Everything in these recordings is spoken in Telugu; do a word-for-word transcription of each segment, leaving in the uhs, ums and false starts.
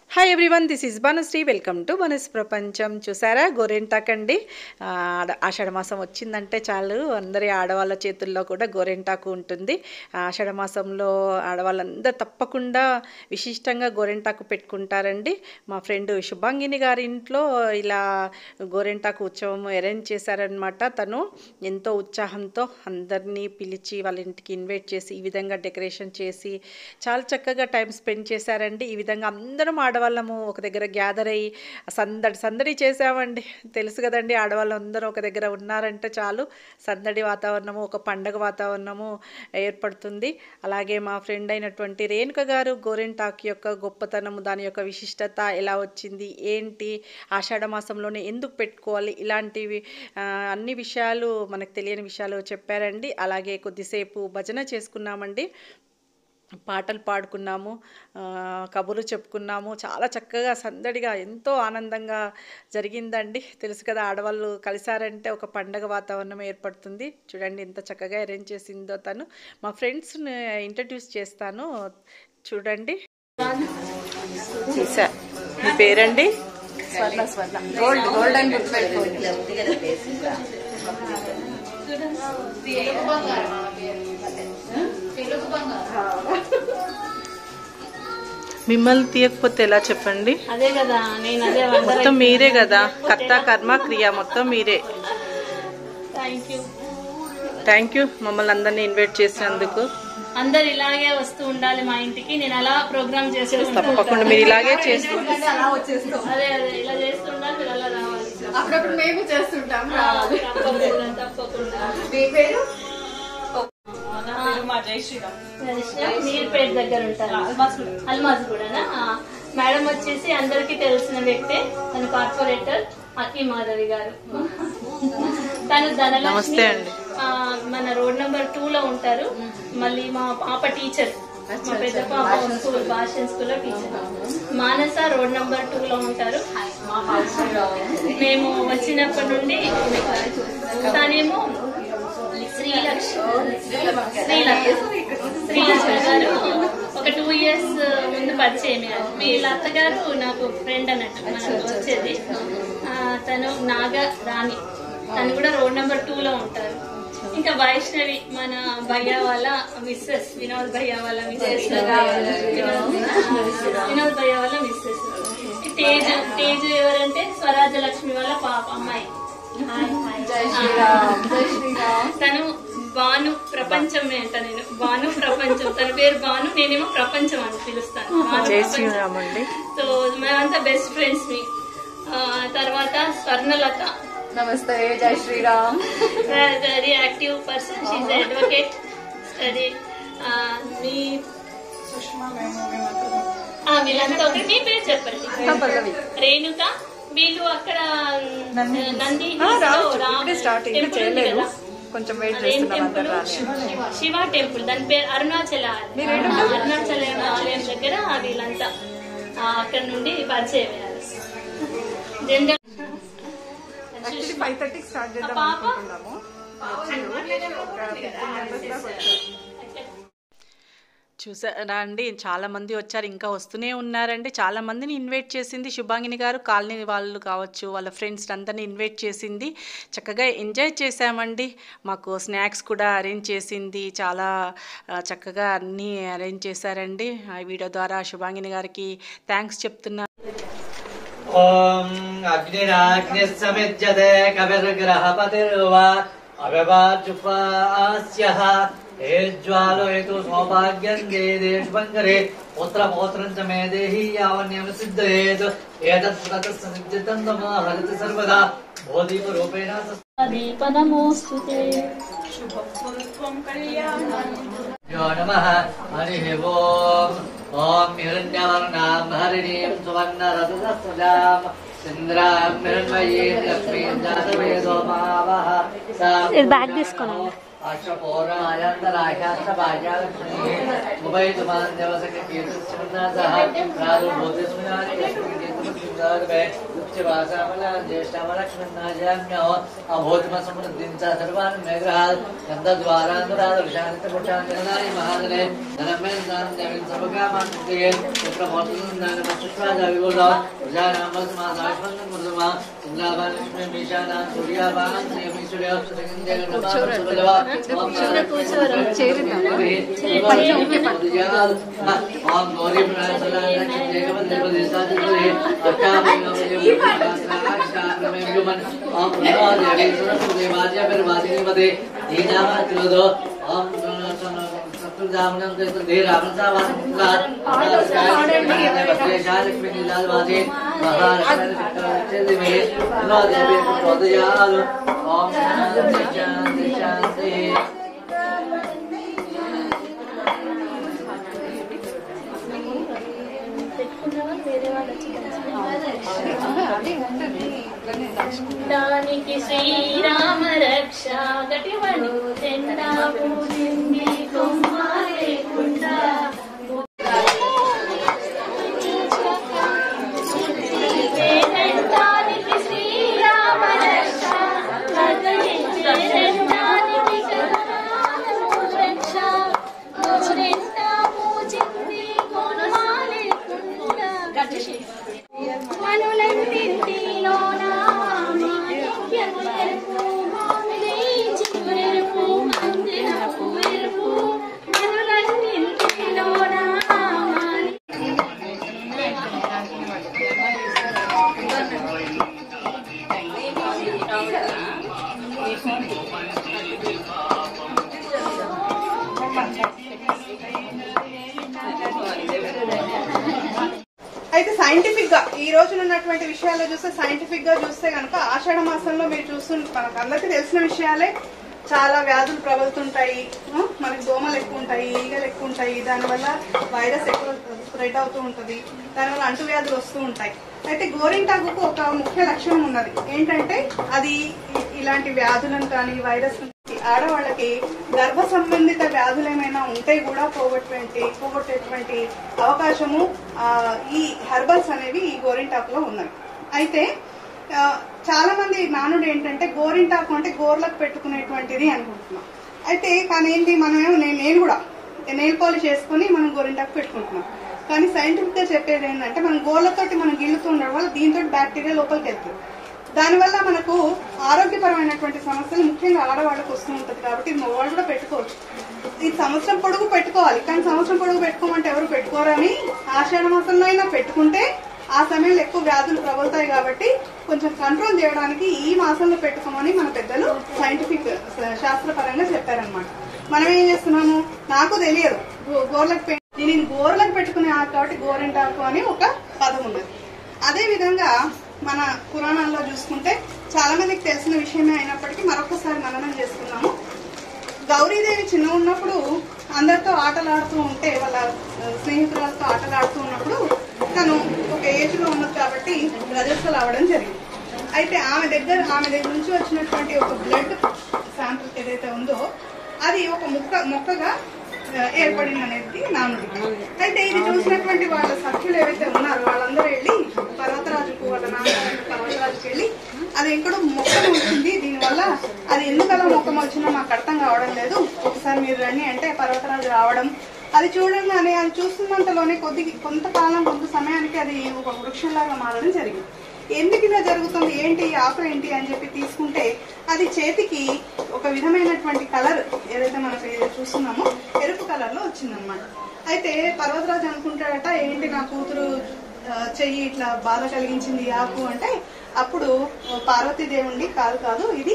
Hi everyone, this is Bhanushree. Welcome to Bhanu's ప్రపంచం. చూసారా గోరెంటాక్ అండి. ఆషాఢ మాసం వచ్చిందంటే చాలు అందరి ఆడవాళ్ళ చేతుల్లో కూడా గోరెంటాకు ఉంటుంది. ఆషాఢ మాసంలో ఆడవాళ్ళందరూ తప్పకుండా విశిష్టంగా గోరెంటాకు పెట్టుకుంటారండి. మా ఫ్రెండ్ శుభాంగిని గారి ఇంట్లో ఇలా గోరెంటాకు ఉత్సవం అరేంజ్ చేశారనమాట. తను ఎంతో ఉత్సాహంతో అందరినీ పిలిచి వాళ్ళ ఇంటికి ఇన్వైట్ చేసి ఈ విధంగా డెకరేషన్ చేసి చాలా చక్కగా టైం స్పెండ్ చేశారండి. ఈ విధంగా అందరం ఆడవాళ్ళము ఒక దగ్గర గ్యాదర్ అయ్యి సందడి సందడి చేసామండి. తెలుసు కదండి, ఆడవాళ్ళు అందరూ ఒక దగ్గర ఉన్నారంటే చాలు సందడి వాతావరణము, ఒక పండగ వాతావరణము ఏర్పడుతుంది. అలాగే మా ఫ్రెండ్ అయినటువంటి రేణుక గారు గోరెంటాకు యొక్క గొప్పతనము, దాని యొక్క విశిష్టత ఎలా వచ్చింది, ఏంటి, ఆషాఢ మాసంలోనే ఎందుకు పెట్టుకోవాలి, ఇలాంటివి అన్ని విషయాలు మనకు తెలియని విషయాలు చెప్పారండి. అలాగే కొద్దిసేపు భజన చేసుకున్నామండి, పాటలు పాడుకున్నాము, కబుర్లు చెప్పుకున్నాము. చాలా చక్కగా సందడిగా ఎంతో ఆనందంగా జరిగిందండి. తెలుసు కదా, ఆడవాళ్ళు కలిసారంటే ఒక పండగ వాతావరణం ఏర్పడుతుంది. చూడండి ఎంత చక్కగా అరేంజ్ చేసిందో తను. మా ఫ్రెండ్స్ని ఇంట్రడ్యూస్ చేస్తాను, చూడండి. చూసా, మీ పేరండి? స్వర్ణ. స్వర్ణ గోల్డ్ గోల్డ్ అని గుర్తుపెట్టుకోండి. మిమ్మల్ని తీయకపోతే ఎలా చెప్పండి? అదే కదా, నేను అదే మొత్తం మీరే కదా, కర్త కర్మ క్రియ మొత్తం మీరే. థ్యాంక్ యూ థ్యాంక్ యూ మమ్మల్ని అందరినీ ఇన్వైట్ చేసినందుకు. అందరు ఇలాగే వస్తూ ఉండాలి మా ఇంటికి. నేను అలా ప్రోగ్రామ్ చేస్తూ తప్పకుండా మీరు ఇలాగే చేస్తూ అదే అదే ఇలా చేస్తుండాలి, మీరు అలా రావాలి. అప్పుడప్పుడు మేము చేస్తుంటాం. తప్పకుండా తప్పకుండా. మీర్పేట దగ్గర ఉంటారు, అల్మాజ్ కూడానా? మేడం వచ్చేసి అందరికి తెలిసిన వ్యక్తే, తను కార్పొరేటర్ అక్కి మాధవి గారు. తను ధనలక్ష్మి మన రోడ్ నెంబర్ టూ లో ఉంటారు. మళ్ళీ మా పాప టీచర్, మా పెద్ద పాప స్కూల్ భాషన్ స్కూల్ లో teacher. Manasa road number two లో ఉంటారు. మేము వచ్చినప్పటి నుండి తనేమో శ్రీలక్ష్మి శ్రీలక్ష్మి శ్రీలక్ష్మి గారు ఒక టూ ఇయర్స్ ముందు పరిచయం. వీళ్ళ అత్తగారు నాకు ఫ్రెండ్ అన్నట్టు, మనకు వచ్చేది. తను నాగ రాణి, తను కూడా రోడ్ నెంబర్ టూ లో ఉంటారు. ఇంకా వైష్ణవి మన భయ్య వాళ్ళ మిస్సెస్, వినోద్ భయ్య వాళ్ళ మిస్సెస్, వినోద్ భయ్య వాళ్ళ మిస్సెస్. తేజ్ తేజ్ ఎవరంటే స్వరాజ లక్ష్మి వాళ్ళ పాప అమ్మాయి. తను భాను ప్రపంచం అంట, నేను భాను ప్రపంచం, తన పేరు భాను, నేనేమో ప్రపంచం అని పిలుస్తాను. సో మేమంతా బెస్ట్ ఫ్రెండ్స్ మీ. తర్వాత స్వర్ణలత, నమస్తే, జై Sriram. Very active person, she advocate study. మీ వీళ్ళంతా ఒకటి. మీ పేరు చెప్పండి. రేణుక. వీళ్ళు అక్కడ నంది శివ టెంపుల్, దాని పేరు అరుణాచల అరుణాచల ఆలయం దగ్గర. వీళ్ళంతా అక్కడ నుండి పరిచయం అయ్యారు. చూసారా అండి, చాలా మంది వచ్చారు, ఇంకా వస్తూనే ఉన్నారండి. చాలా మందిని ఇన్వైట్ చేసింది శుభాంగిని గారు. కాలనీ వాళ్ళు కావచ్చు, వాళ్ళ ఫ్రెండ్స్ అందరినీ ఇన్వైట్ చేసింది. చక్కగా ఎంజాయ్ చేసామండి. మాకు స్నాక్స్ కూడా అరేంజ్ చేసింది. చాలా చక్కగా అన్నీ అరేంజ్ చేశారండి. ఆ వీడియో ద్వారా శుభాంగిని గారికి థ్యాంక్స్ చెప్తున్నా. ఓం అగ్నిరాగ్నిస్సమిజ్యతే కవిర్గ్రహపతిర్వా అవ్యవాజుపాస్యః ఏజ్వాలయతు సౌభాగ్యం దేదేశుభంకరే పుత్రపౌత్రం చ మే దేహి యావన్యం సిద్ధయేత్ ఏతత్ తతస్సిద్ధితం తమహరిత సర్వదా బోధిపరూపేణ దీపనమోస్తుతే. యో నమః హరి ఓం. ఓం హిరణ్యవర్ణాం హరిణీం సువర్ణరజతస్రజాం చంద్రాం హిరణ్మయీం లక్ష్మీం జాతవేదో మావః. బ్యాగ్ తీసుకోండి. ఉభయ తుమాన్ దేవసక కీర్తిస్మృత సహ ప్రాదుర్భూతి స్మృతాని सर्वे उच्चवासामला ज्येष्ठामलक्ष्मणाजाम्यो अभूतमसमृद्धिञ्च सर्वान् मेघात् गन्धद्वारानुरादर्शानितमुषानिधनानि महादने धनमेन दान्यमिन् सर्वकामान् मुक्तये पुत्रमोक्षुन्दनमचुष्वाजाविगुणो प्रजानामस्मादाश्वन्दमुर्दमा इन्द्राभालक्ष्मी मीशानां सूर्याभां श्रीयमीश्वर्योस्तसिंहदेवनमानसुबलवा ओम गौरी प्रणासलालक्ष्मीदेवदेवदेशादिगुरे अष्टामयोगमन ओम प्रणवदेवी सरस्वतीवाद्याभिर्वादिनीपदे नीनामात्रोदो ओम सप्तजामनं देव रामसावासमुद्रात् लक्ष्मी नीलावादे महालक्ष्मी प्रणवदेवी प्रचोदयात् ओम शांति शांति शांति దానికి శ్రీరామ రక్ష గటివని చెండా పూజింది కొమ్మ లేకుండా దానికి శ్రీరామ రక్ష రక్ష పూజింది కొమ్మ లేకుండా మనులంటిలోన మాణిక్యము ఎరుపు మామిడి చిగురెరుపు మందిరపు ఎరుపు మనులంటిలోన అయితే సైంటిఫిక్ గా ఈ రోజున ఉన్నటువంటి విషయాల్లో చూస్తే సైంటిఫిక్ గా చూస్తే కనుక ఆషాఢ మాసంలో మీరు చూస్తుంటే మనకు అందరికీ తెలిసిన విషయాలే. చాలా వ్యాధులు ప్రబలుతుంటాయి, మనకి దోమలు ఎక్కువ ఉంటాయి, ఈగలు ఎక్కువ ఉంటాయి, దానివల్ల వైరస్ ఎక్కువ స్ప్రెడ్ అవుతూ ఉంటుంది, దానివల్ల అంటువ్యాధులు వస్తూ ఉంటాయి. అయితే గోరింటాకు ఒక ముఖ్య లక్షణం ఉన్నది ఏంటంటే అది ఇలాంటి వ్యాధులను కానీ వైరస్ ఆడవాళ్ళకి గర్భ సంబంధిత వ్యాధులు ఏమైనా ఉంటే కూడా పోగొట్టేటువంటి పోగొట్టేటువంటి అవకాశము ఈ హెర్బల్స్ అనేవి ఈ గోరింటాకులో ఉన్నాయి. అయితే చాలా మంది నానుడు ఏంటంటే గోరింటాకు అంటే గోర్లకు పెట్టుకునేటువంటిది అనుకుంటున్నాం. అయితే కానీ ఏంటి మనమేమో నేను నేను కూడా నెయిల్ పాలిష్ చేసుకుని మనం గోరింటాకు పెట్టుకుంటున్నాం. కానీ సైంటిఫిక్ గా చెప్పేది ఏంటంటే మనం గోర్లతోటి మనం గిల్లుతూ ఉండడం వల్ల దీంతో బ్యాక్టీరియా లోపలికి వెళ్తుంది. దానివల్ల మనకు ఆరోగ్యపరమైనటువంటి సమస్యలు ముఖ్యంగా ఆడవాళ్ళకు వస్తూ ఉంటుంది. కాబట్టి మగవాళ్ళు కూడా పెట్టుకోవచ్చు. ఈ సంవత్సరం పొడుగు పెట్టుకోవాలి, కానీ సంవత్సరం పొడుగు పెట్టుకోమంటే ఎవరు పెట్టుకోరని ఆషాఢ మాసంలో అయినా పెట్టుకుంటే ఆ సమయంలో ఎక్కువ వ్యాధులు ప్రబలుతాయి. కాబట్టి కొంచెం కంట్రోల్ చేయడానికి ఈ మాసంలో పెట్టుకోమని మన పెద్దలు సైంటిఫిక్ శాస్త్రపరంగా చెప్పారనమాట. మనం ఏం చేస్తున్నాము, నాకు తెలియదు గోర్లకు నేను గోర్లకు పెట్టుకునే ఆకు కాబట్టి గోరింటాకు అని ఒక పదం ఉన్నది. అదే విధంగా మన పురాణాల్లో చూసుకుంటే చాలా మందికి తెలిసిన విషయమే అయినప్పటికీ మరొకసారి మననం చేసుకున్నాము. గౌరీదేవి చిన్న ఉన్నప్పుడు అందరితో ఆటలాడుతూ ఉంటే వాళ్ళ స్నేహితులతో ఆటలాడుతూ ఉన్నప్పుడు తను ఒక ఏజ్ లో ఉన్నది కాబట్టి రజస్వలు అవడం జరిగింది. అయితే ఆమె దగ్గర ఆమె దగ్గర నుంచి వచ్చినటువంటి ఒక బ్లడ్ శాంపుల్ ఏదైతే ఉందో అది ఒక మొక్క మొక్కగా ఏర్పడింది అనేది నానుడి. అయితే ఇది చూసినటువంటి వాళ్ళ సఖ్యులు ఏవైతే ఉన్నారో వాళ్ళందరూ వెళ్ళి పర్వతరాజుకు వాళ్ళ నాన్నగారు పర్వతరాజుకి వెళ్ళి అది ఎక్కడో మొక్కలు వచ్చింది, దీనివల్ల అది ఎందుకలా మొక్క వచ్చినా మాకు అర్థం కావడం లేదు, ఒకసారి మీరు రండి అంటే పర్వతరాజు రావడం, అది చూడంగానే అది చూస్తున్నంతలోనే కొద్ది కొంతకాలం కొంత సమయానికి అది ఒక వృక్షంలాగా మారడం జరిగింది. ఎందుకు ఇలా జరుగుతుంది, ఏంటి ఆకులు ఏంటి అని చెప్పి తీసుకుంటే అది చేతికి ఒక విధమైనటువంటి కలర్ ఏదైతే మనకు చూస్తున్నామో ఎరుపు కలర్ లో వచ్చిందనమాట. అయితే పర్వతరాజు అనుకుంటాడట ఏంటి నా కూతురు చెయ్యి ఇట్లా బాధ కలిగించింది ఆకు అంటే అప్పుడు పార్వతీదేవుండి కాదు కాదు ఇది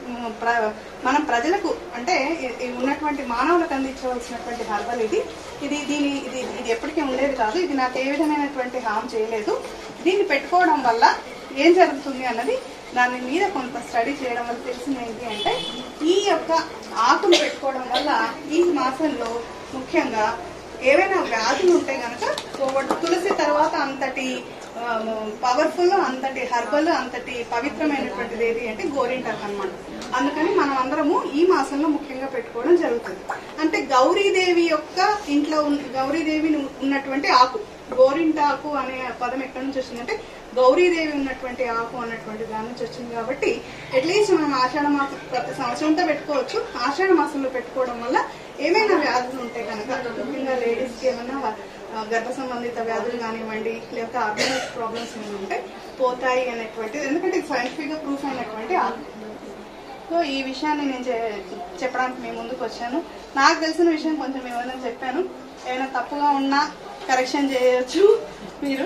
మనం ప్రజలకు అంటే ఉన్నటువంటి మానవులకు అందించవలసినటువంటి హర్బల్ ఇది ఇది దీని ఇది ఇది ఎప్పటికీ ఉండేది కాదు, ఇది నాకు ఏ విధమైనటువంటి హామ్ చేయలేదు, దీన్ని పెట్టుకోవడం వల్ల ఏం జరుగుతుంది అన్నది దాని మీద కొంత స్టడీ చేయడం వల్ల తెలిసింది ఏంటి అంటే ఈ యొక్క ఆకును పెట్టుకోవడం వల్ల ఈ మాసంలో ముఖ్యంగా ఏవైనా వ్యాధులు ఉంటే కనుక పోగొట్టు. తులసి తర్వాత అంతటి పవర్ఫుల్ అంతటి హర్బల్ అంతటి పవిత్రమైనటువంటిది ఏది అంటే గోరింటాకు అన్నమాట. అందుకని మనం అందరము ఈ మాసంలో ముఖ్యంగా పెట్టుకోవడం జరుగుతుంది. అంటే గౌరీదేవి యొక్క ఇంట్లో గౌరీదేవి ఉన్నటువంటి ఆకు గోరింటాకు అనే పదం ఎక్కడి నుంచి వచ్చిందంటే గౌరీదేవి ఉన్నటువంటి ఆకు అన్నటువంటి దాని నుంచి వచ్చింది. కాబట్టి అట్లీస్ట్ మనం ఆషాఢ మాసం ప్రతి సంవత్సరంతో పెట్టుకోవచ్చు. ఆషాఢ మాసంలో పెట్టుకోవడం వల్ల ఏమైనా వ్యాధులు ఉంటే కనుక, ముఖ్యంగా లేడీస్కి ఏమైనా గర్భ సంబంధిత వ్యాధులు కానివ్వండి, లేకపోతే ఆర్గనైజ్ ప్రాబ్లమ్స్ ఏమైనా ఉంటే పోతాయి అనేటువంటిది, ఎందుకంటే ఇది సైంటిఫిక్గా ప్రూఫ్ అయినటువంటి ఆకు. సో ఈ విషయాన్ని నేను చెప్పడానికి మీ ముందుకు వచ్చాను. నాకు తెలిసిన విషయం కొంచెం ఏమైనా చెప్పాను. ఏమైనా తప్పుగా ఉన్నా కరెక్షన్ చేయొచ్చు మీరు.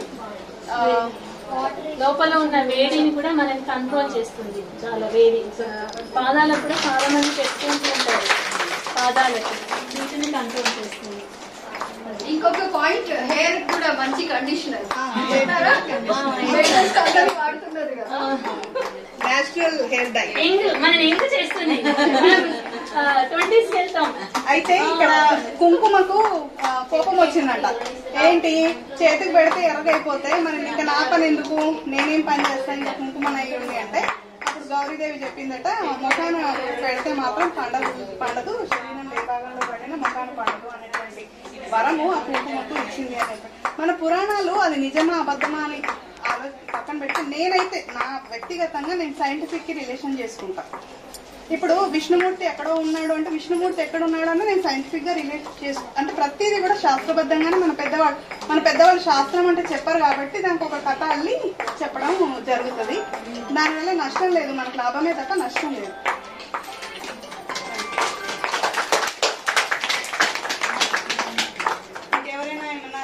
లోపల ఉన్న వేడిని కూడా మనకి కంట్రోల్ చేస్తుంది. చాలా వేడి పాదాలకు కూడా చాలా మంది పెట్టుకుంటూ ఉంటారు. పాదాలకు వీటిని కంట్రోల్ చేస్తుంది. ఇంకొక పాయింట్, హెయిర్ కూడా మంచి కండిషనర్ వాడుతున్నారు కదా, నేచురల్ హెయిర్ డై మనం ఎంగ చేస్తుంది. ట్వంటీస్ వెళ్తాం. అయితే ఇక్కడ కుంకుమకు కోపం వచ్చిందంట. ఏంటి, చేతికి పెడితే ఎర్రగైపోతే మరి ఇంకా నా పని ఎందుకు, నేనేం పని చేస్తాను, ఇంకా కుంకుమ అయ్యింది అంటే అప్పుడు గౌరీదేవి చెప్పిందట, ముఖాన పెడితే మాత్రం పండదు పండదు శరీరం ఏ భాగంలో పడినా ముఖాన పండదు అనేటువంటి వరము ఆ కుంకుమకు ఇచ్చింది అనేది. మన పురాణాలు అది నిజమా అబద్ధమా అని పక్కన పెట్టి నేనైతే నా వ్యక్తిగతంగా నేను సైంటిఫిక్ కి రిలేషన్ చేసుకుంటా. ఇప్పుడు విష్ణుమూర్తి ఎక్కడో ఉన్నాడు అంటే విష్ణుమూర్తి ఎక్కడ ఉన్నాడు అని నేను సైంటిఫిక్ గా రిలేట్ చేసుకు, అంటే ప్రతిదీ కూడా శాస్త్రబద్ధంగానే మన పెద్దవాళ్ళు మన పెద్దవాళ్ళు శాస్త్రం అంటే చెప్పారు కాబట్టి దానికి ఒక కథ అల్లి చెప్పడం జరుగుతుంది. దానివల్ల నష్టం లేదు, మనకు లాభమే తప్ప నష్టం లేదు. ఇంకెవరైనా ఏమన్నా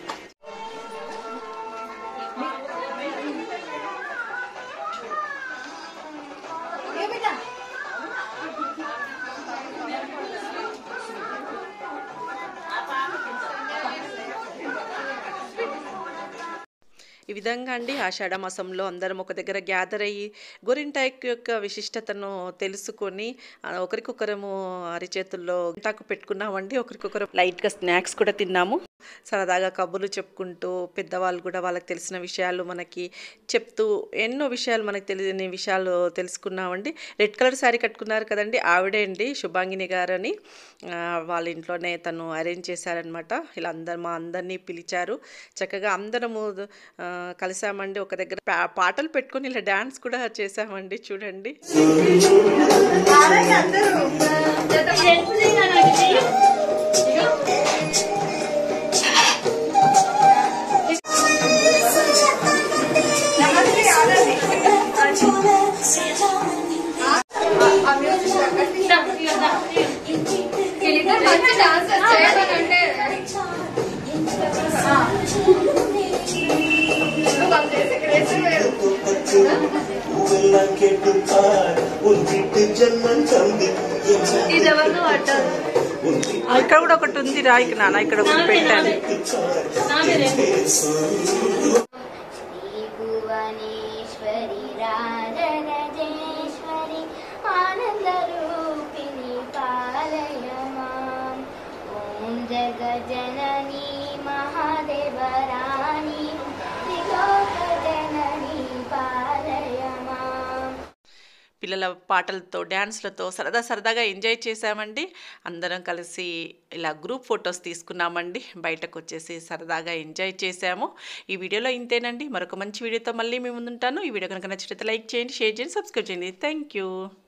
ఈ విధంగా అండి ఆషాఢ మాసంలో అందరం ఒక దగ్గర గ్యాదర్ అయ్యి గోరింటాకు యొక్క విశిష్టతను తెలుసుకొని ఒకరికొకరము అరిచేతుల్లో టాకు పెట్టుకున్నామండి. ఒకరికొకరు లైట్గా స్నాక్స్ కూడా తిన్నాము. సరదాగా కబుర్లు చెప్పుకుంటూ పెద్దవాళ్ళు కూడా వాళ్ళకి తెలిసిన విషయాలు మనకి చెప్తూ ఎన్నో విషయాలు మనకు తెలియని విషయాలు తెలుసుకున్నామండి. రెడ్ కలర్ శారీ కట్టుకున్నారు కదండి, ఆవిడే అండి శుభాంగిని గారు అని. వాళ్ళ ఇంట్లోనే తను అరేంజ్ చేశారనమాట. ఇలా అందరు మా అందరినీ పిలిచారు. చక్కగా అందరము కలిసామండి. ఒక దగ్గర పాటలు పెట్టుకొని ఇలా డాన్స్ కూడా చేసామండి. చూడండి ఇక్కడ కూడా ఒకటి ఉంది రాయికి నాన్న, ఇక్కడ ఒకటి పెట్టాను. భువనేశ్వరి రాజరాజేశ్వరి ఆనందరూపిణి పాలయ మాం. ఓం జగజననీ మహాదేవరాణి త్రిలోక జననీ పాలయ మాం. పిల్లల పాటలతో డ్యాన్స్లతో సరదా సరదాగా ఎంజాయ్ చేసామండి. అందరం కలిసి ఇలా గ్రూప్ ఫొటోస్ తీసుకున్నామండి. బయటకు వచ్చేసి సరదాగా ఎంజాయ్ చేసాము. ఈ వీడియోలో ఇంతేనండి. మరొక మంచి వీడియోతో మళ్ళీ మీ ముందుంటాను. ఈ వీడియో కనుక నచ్చితే లైక్ చేయండి, షేర్ చేయండి, సబ్స్క్రైబ్ చేయండి. Thank you.